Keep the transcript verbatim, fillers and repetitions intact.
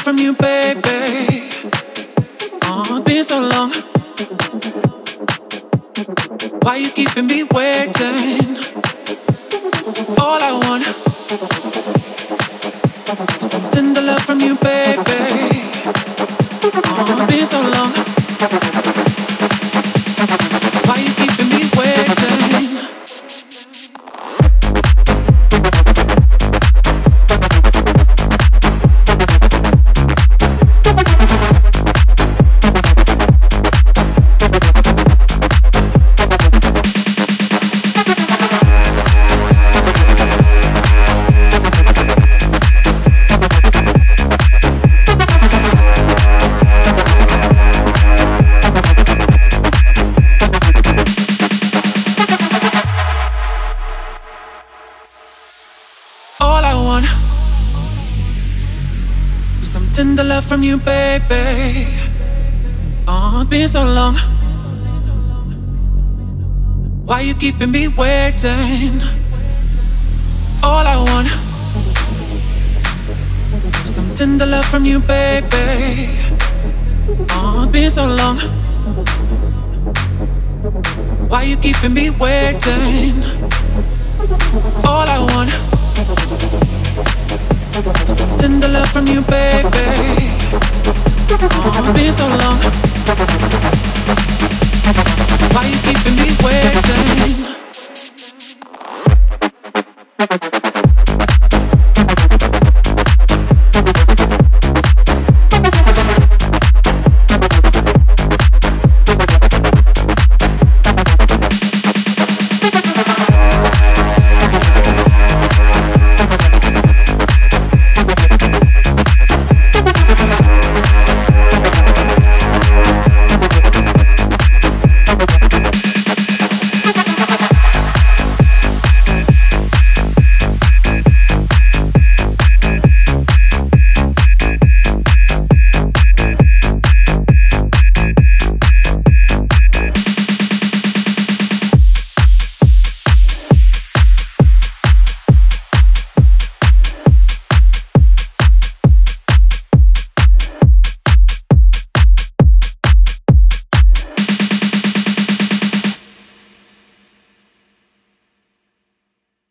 from you, baby. Oh, it's been so long. Why you keeping me waiting? All I want is some tender love from you, baby. Oh, it's been so long. Why you keeping me waiting? Some tender love from you, baby. Oh, it's been so long. Why you keeping me waiting? All I want is some tender love from you, baby. Oh, it's been so long. Why you keeping me waiting? All I want some tender love from you, baby. Oh, it's been so long. Why you keeping me waiting?